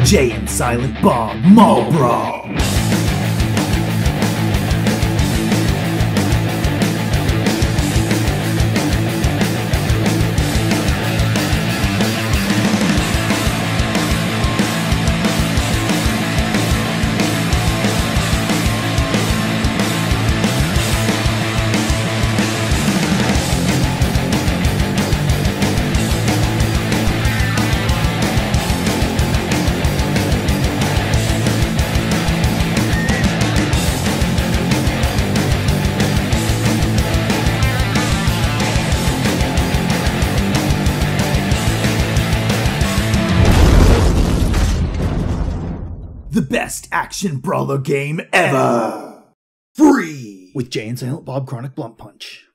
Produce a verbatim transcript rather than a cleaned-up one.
Jay and Silent Bob Marlboro. The best action brawler game ever! Free! With Jay and Silent Bob Chronic Blunt Punch.